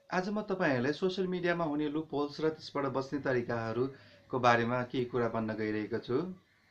आज म तपाईहरुलाई सोशल मिडियामा हुने लुपहोल्स र त्यसबाट बच्ने तरिकाहरूको बारेमा केही कुरा भन्न गइरहेको छु।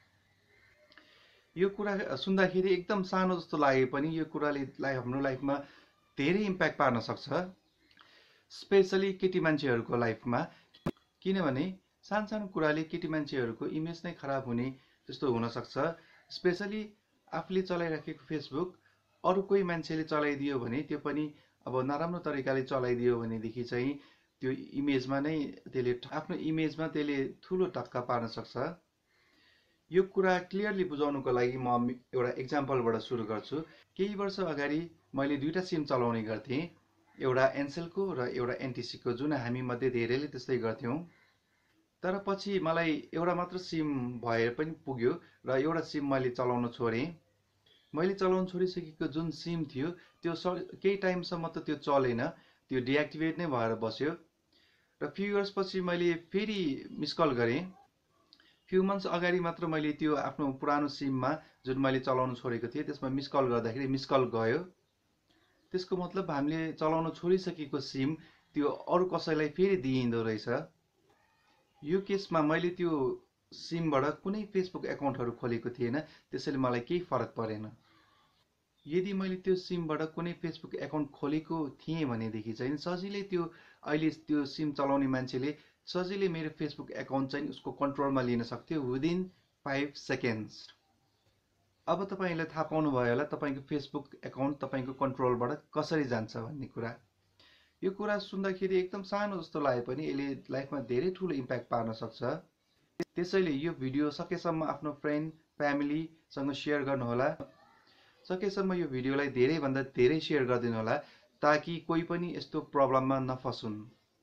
यो कुरा सुन्दाखेरि एकदम सानो जस्तो लागे पनि यो कुराले हाम्रो लाइफमा धेरै इम्प्याक्ट पार्न सक्छ, स्पेशली केटी मान्छेहरूको लाइफमा। किनभने सानसानो कुराले केटी मान्छेहरूको इमेज नै खराब हुने जस्तो हुन सक्छ। स्पेशली आफूले चलाइराखेको फेसबुक अरू कोही मान्छेले चलाइदियो भने, त्यो पनि अब नराम्रो तरिकाले चलाइदियो भनेदेखि चाहिँ त्यो इमेजमा नै आफ्नो इमेजमा त्यसले ठुलो धक्का पार्न सक्छ। यो कुरा क्लियरली बुझाउनुको लागि म एउटा एक्जाम्पलबाट सुरु गर्छु। केही वर्ष अगाडि मैले दुईटा सिम चलाउने गर्थेँ, एउटा एनसेलको र एउटा एनटिसीको, जुन हामी मध्ये धेरैले त्यस्तै गर्थ्यौँ। तर पछि मलाई एउटा मात्र सिम भए पनि पुग्यो र एउटा सिम मैले चलाउन छोडेँ। मैले चलाउन छोडिसकेको जुन सिम थियो त्यो केही टाइमसम्म त त्यो चलेन, त्यो डिएक्टिभेट नै भएर बस्यो। र फ्यु इयर्स पछि मैले फेरि मिस कल गरेँ। फ्यु मन्थ्स अगाडि मात्र मैले त्यो आफ्नो पुरानो सिममा जुन मैले चलाउन छोडेको थिएँ त्यसमा मिस कल गर्दाखेरि मिस कल गयो। त्यसको मतलब हामीले चलाउन छोडिसकेको सिम त्यो अरू कसैलाई फेरि दिइँदो रहेछ। यो केसमा मैले त्यो सिमबाट कुनै फेसबुक एकाउन्टहरू खोलेको थिएन, त्यसैले मलाई केही फरक परेन। यदि मैले त्यो सिमबाट कुनै फेसबुक एकाउन्ट खोलेको थिएँ भनेदेखि चाहिँ सजिलै त्यो अहिले त्यो सिम चलाउने मान्छेले सजिलै मेरो फेसबुक एकाउन्ट चाहिँ उसको कन्ट्रोलमा लिन सक्थ्यो विदिन 5 सेकेन्ड्स। अब तपाईले थाहा पाउनुभयो होला तपाईको फेसबुक एकाउन्ट तपाईको कन्ट्रोलबाट कसरी जान्छ भन्ने कुरा। यो कुरा सुन्दाखेरि एकदम सानो जस्तो लागे पनि यसले लाइफमा धेरै ठुलो इम्प्याक्ट पार्न सक्छ। त्यसैले यो भिडियो सकेसम्म आफ्नो फ्रेन्ड फ्यामिलीसँग सेयर गर्नुहोला। सकेसम्म यो भिडियोलाई धेरैभन्दा धेरै सेयर गरिदिनु होला ताकि कोही पनि यस्तो प्रब्लममा नफसुन्।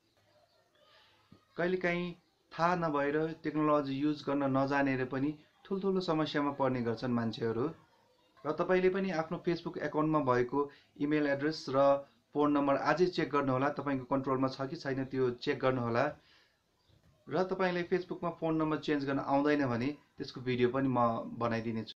कहिलेकाहीँ थाहा नभएर टेक्नोलोजी युज गर्न नजानेर पनि ठुल्ठुलो समस्यामा पर्ने गर्छन् मान्छेहरू। र तपाईले पनि आफ्नो फेसबुक एकाउन्टमा भएको इमेल एड्रेस र फोन नम्बर आजै चेक गर्नुहोला, तपाईको कन्ट्रोलमा छ कि छैन त्यो चेक गर्नुहोला। र तपाईलाई फेसबुकमा फोन नम्बर चेन्ज गर्न आउँदैन भने त्यसको भिडियो पनि म बनाइदिनेछु।